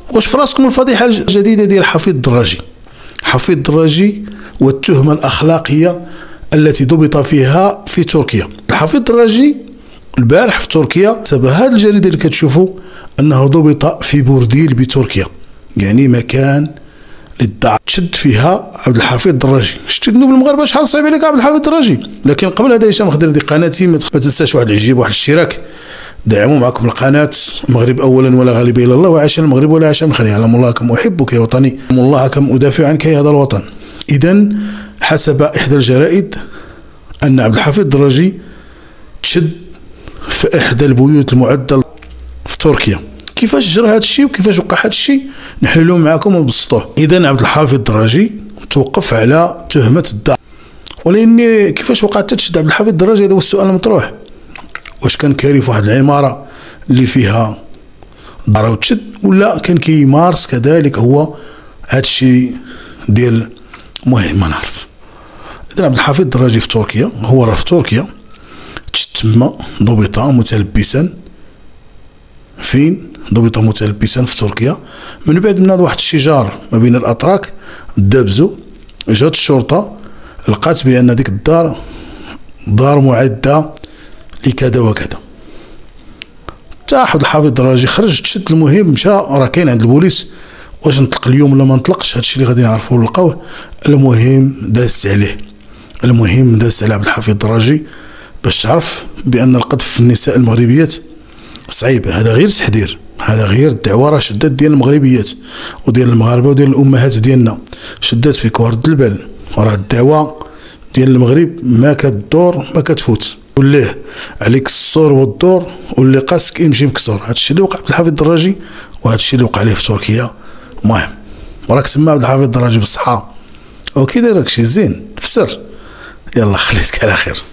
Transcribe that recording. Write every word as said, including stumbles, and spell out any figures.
واش في راسكم الفضيحه الجديده ديال حفيظ الدراجي؟ حفيظ الدراجي والتهمه الاخلاقيه التي ضبط فيها في تركيا. حفيظ الدراجي البارح في تركيا، سبب هذه الجريده اللي كتشوفوا انه ضبط في بورديل بتركيا، يعني مكان للدعاء تشد فيها عبد الحفيظ الدراجي. شتي ذنوب المغاربه شحال صعيب عليك عبد الحفيظ الدراجي. لكن قبل هذا هشام خضير دي قناتي، ما تنساش واحد العجيب، واحد الاشتراك، دعموا معكم القناه. المغرب اولا ولا غالب الا الله، وعاش المغرب ولا عاش من خير. يعلم الله كم احبك يا وطني، يعلم الله كم ادافع عنك يا هذا الوطن. اذا حسب احدى الجرائد ان عبد الحفيظ الدراجي تشد في احدى البيوت المعده في تركيا. كيفاش جرى هذا الشيء وكيفاش وقع هذا الشيء نحللوه معكم ونبسطوه. اذا عبد الحفيظ الدراجي توقف على تهمه الدعاء، ولكن كيفاش وقعت تشد عبد الحفيظ الدراجي؟ هذا هو السؤال المطروح. واش كان كاري في واحد العماره اللي فيها دار وتشد، ولا كان كيمارس كذلك هو هذا الشيء ديال؟ المهم ما نعرف. اذا عبد الحفيظ الدراجي في تركيا، هو راه في تركيا، تم ضبط متلبسا فين؟ ضبط متلبسا في تركيا. من بعد من هذا واحد الشجار ما بين الاتراك دابزو، جات الشرطه لقات بان ديك الدار دار معده لكذا وكذا. تا عبد الحفيظ الدراجي خرج تشد. المهم مشى، راه كاين عند البوليس، واش نطلق اليوم ولا ما نطلقش هادشي اللي غادي نعرفوه ونلقاوه. المهم دازت عليه، المهم دازت على عبد الحفيظ الدراجي باش تعرف بان القذف في النساء المغربيات صعيب. هذا غير تحذير، هذا غير الدعوه راه شدات ديال المغربيات وديال المغاربه وديال الامهات ديالنا، شدات فيك ورد البال. راه الدعوه ديال المغرب ما كتدور ما كتفوت، وليه عليك الصور والدور، واللي قاسك يمشي مكسور. هذا الشيء اللي وقع عبد الحفيظ الدراجي، وهذا الشيء اللي وقع عليه في تركيا. المهم وراك تما عبد الحفيظ الدراجي بالصحه، وكي داير داكشي زين في سر. يلا خليتك على خير.